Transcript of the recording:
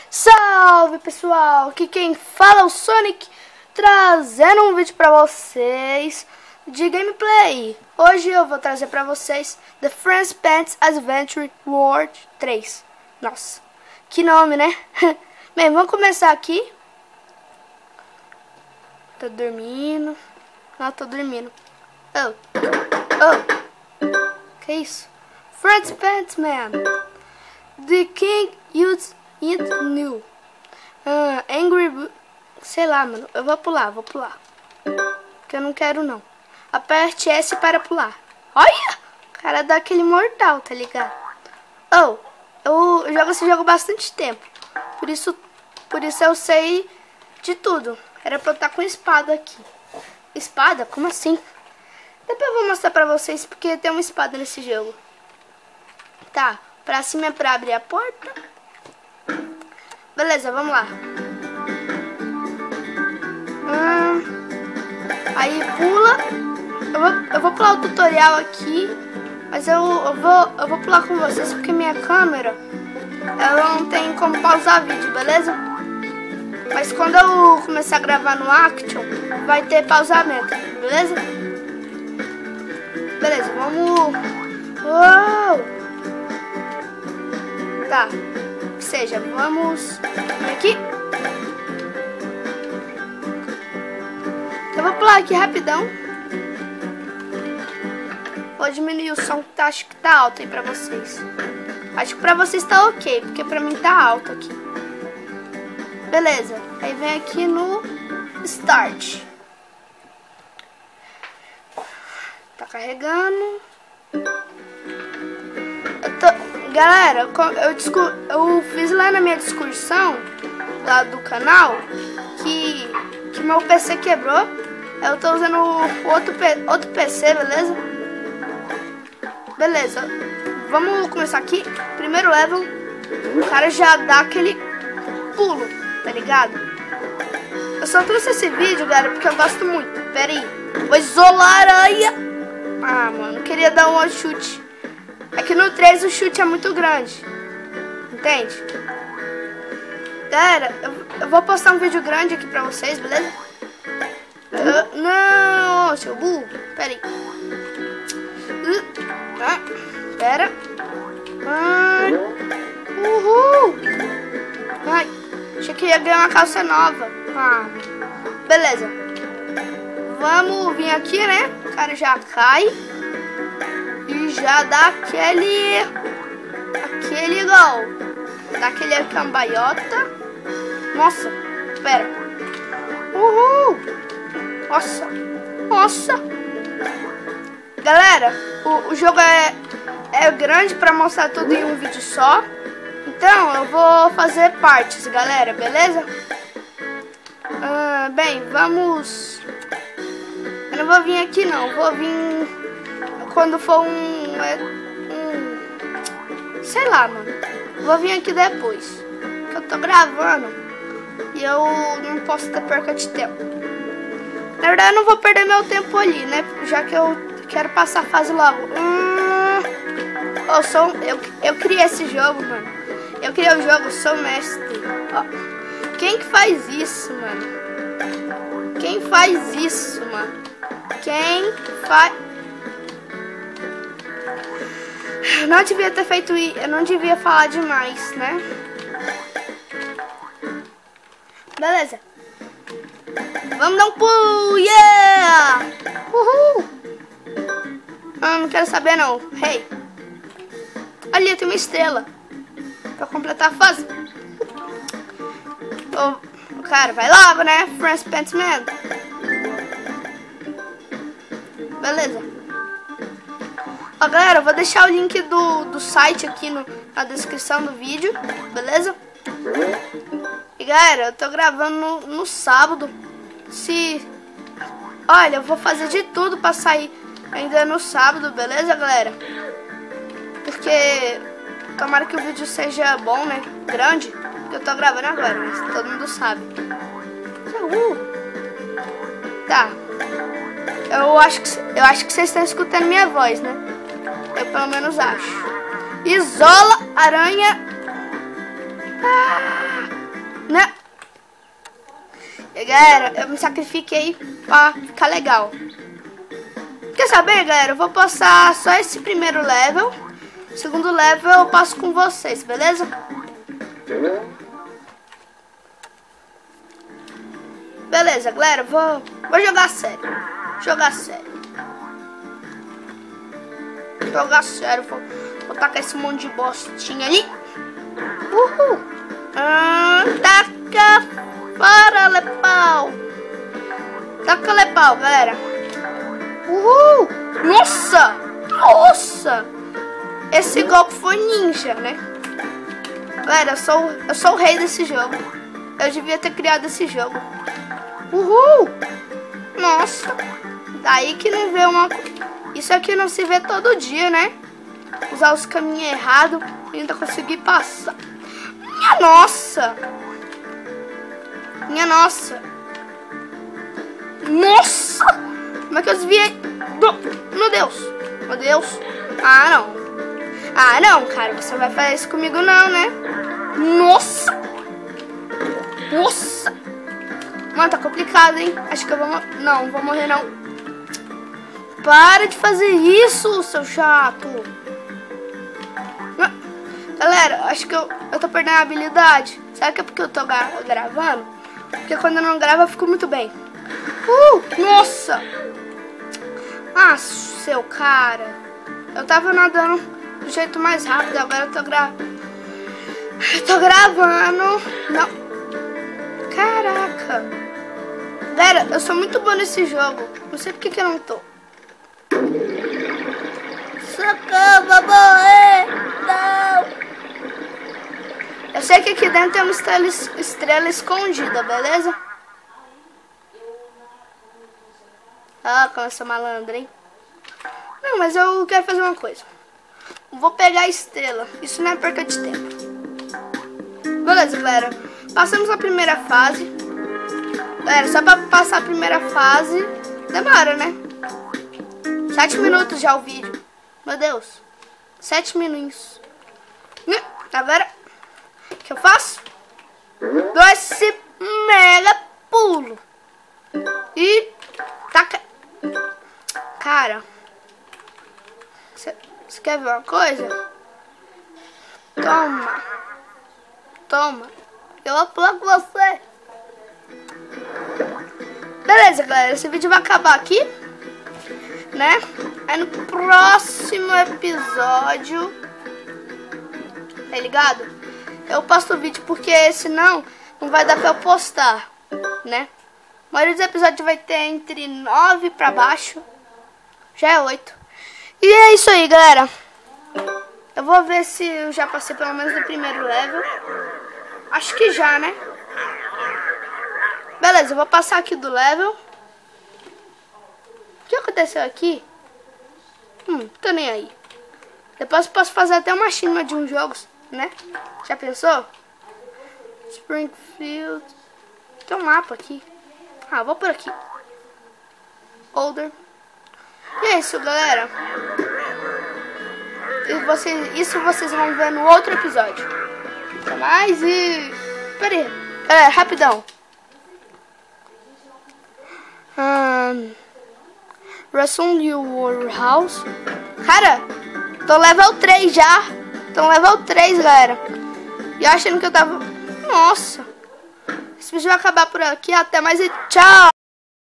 Salve pessoal, aqui quem fala é o Sonic, trazendo um vídeo pra vocês de gameplay. Hoje eu vou trazer pra vocês The Friends Pants Adventure World 3. Nossa, que nome, né? Bem, vamos começar aqui. Tô dormindo. Não, tô dormindo. Que isso? Friends Pants Man. The King used it new. Angry... Sei lá, mano. Eu vou pular. Porque eu não quero, não. Aperte S para pular. Olha! O cara dá aquele mortal, tá ligado? Eu jogo esse jogo há bastante tempo. Por isso eu sei de tudo. Era pra eu estar com espada aqui. Espada? Como assim? Depois eu vou mostrar pra vocês porque tem uma espada nesse jogo. Tá. Pra cima é pra abrir a porta. Beleza, vamos lá. Aí pula. Eu vou pular o tutorial aqui. Mas eu vou pular com vocês porque minha câmera ela não tem como pausar vídeo, beleza? Mas quando eu começar a gravar no Action, vai ter pausamento, beleza? Beleza, vamos... Uou! Tá, que seja, vamos aqui. Eu vou pular aqui rapidão. Vou diminuir o som que acho que tá alto aí pra vocês. Acho que pra vocês tá ok, porque pra mim tá alto aqui. Beleza, aí vem aqui no Start. Tá carregando. Galera, eu fiz lá na minha discussão, lá do canal, que meu PC quebrou. Eu tô usando outro PC, beleza? Beleza, vamos começar aqui. Primeiro level, o cara já dá aquele pulo, tá ligado? Eu só trouxe esse vídeo, galera, porque eu gosto muito. Pera aí, vou isolar a aranha. Ah, mano, queria dar um chute. É que no 3 o chute é muito grande. Entende? Galera, eu vou postar um vídeo grande aqui pra vocês, beleza? Não, seu burro. Pera aí. Pera. Uhul. Ai, achei que ia ganhar uma calça nova. Beleza. Vamos vir aqui, né? O cara já cai. E já dá aquele gol. Dá aquele cambaiota. Nossa, pera. Uhul. Nossa. Galera, o jogo é grande pra mostrar tudo em um vídeo só. Então eu vou fazer partes, galera, beleza? Bem, vamos... Eu não vou vir aqui não, vou vir quando for sei lá, mano. Vou vir aqui depois, que eu tô gravando e eu não posso ter perca de tempo. Na verdade eu não vou perder meu tempo ali, né? Já que eu quero passar a fase logo. Eu criei esse jogo, mano. Eu criei o jogo, sou mestre. Ó. Quem que faz isso, mano? Quem faz isso, mano? Quem faz... Não devia ter feito isso. Eu não devia falar demais, né? Beleza. Vamos dar um pulo. Yeah! Uhul! Não quero saber não. Hey. Ali tem uma estrela pra completar a fase. Cara, vai logo, né? Friends Pants Man. Beleza. Ó, galera, eu vou deixar o link do site aqui na descrição do vídeo. Beleza? E galera, eu tô gravando no sábado. Olha, eu vou fazer de tudo pra sair ainda no sábado, beleza, galera? Porque tomara que o vídeo seja bom, né? Grande. Porque eu tô gravando agora, mas todo mundo sabe. Tá. Eu acho que vocês estão escutando minha voz, né? Eu pelo menos acho. Isola aranha. galera, eu me sacrifiquei pra ficar legal. Quer saber, galera? Eu vou passar só esse primeiro level. Segundo level eu passo com vocês, beleza? Beleza, galera, vou jogar sério. Jogar sério, vou tacar esse monte de bostinha ali. Uhul! Taca fora, lepau! Taca lepau, galera! Uhul! Nossa! Nossa! Esse golpe foi ninja, né? Galera, eu sou o rei desse jogo. Eu devia ter criado esse jogo. Uhul! Nossa! Daí que não vê uma... Isso aqui não se vê todo dia, né? Usar os caminhos errados e ainda conseguir passar. Minha nossa! Minha nossa! Nossa! Como é que eu desviei? Meu Deus! Meu Deus! Ah, não! Ah, não, cara! Você não vai fazer isso comigo não, né? Nossa! Nossa! Mano, tá complicado, hein? Acho que eu vou... Não vou morrer, não. Para de fazer isso, seu chato! Galera, acho que eu tô perdendo a habilidade. Será que é porque eu tô gravando? Porque quando eu não gravo eu fico muito bem. Nossa! Ah, seu cara. Eu tava nadando do jeito mais rápido. Agora eu tô gravando. Não. Caraca. Galera, eu sou muito bom nesse jogo. Não sei porque que eu não tô. Socorro, vou morrer. Não. Eu sei que aqui dentro tem uma estrela escondida, beleza? Ah, como eu sou malandro, hein? Não, mas eu quero fazer uma coisa. Vou pegar a estrela. Isso não é perca de tempo. Beleza, galera. Passamos a primeira fase. Galera, só pra passar a primeira fase demora, né? 7 minutos já o vídeo. Meu Deus. 7 minutos. Agora, o que eu faço? Dou esse mega pulo. E taca. Cara, você quer ver uma coisa? Toma. Toma. Eu vou pular com você. Beleza, galera. Esse vídeo vai acabar aqui, né? Aí no próximo episódio, tá ligado? Eu posto o vídeo porque senão não vai dar pra eu postar, né? A maioria dos episódios vai ter entre 9 pra baixo. Já é 8. E é isso aí, galera. Eu vou ver se eu já passei pelo menos no primeiro level. Acho que já, né? Beleza, eu vou passar aqui do level. O que aconteceu aqui? Tô nem aí. Depois eu posso fazer até uma chinima de uns jogos, né? Já pensou? Springfield. Tem um mapa aqui. Ah, vou por aqui. Older. E é isso, galera. Isso vocês vão ver no outro episódio. Até mais e... Pera aí. Galera, rapidão. Resume your house. Cara, tô level 3 já. Tô level 3, galera. E achando que eu tava... Nossa. Esse vídeo vai acabar por aqui. Até mais e tchau.